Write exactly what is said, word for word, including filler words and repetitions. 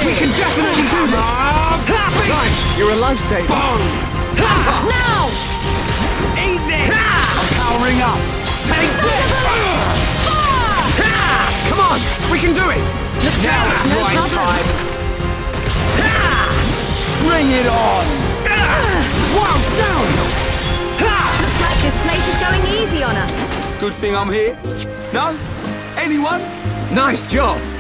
We can definitely do this! Nice! You're a lifesaver! Now! Eat this! I'm powering up! Take this! Come on! We can do it! Now it's No right problem. time! Bring it on! Wow, down! Looks like this place is going easy on us. Good thing I'm here. No? Anyone? Nice job!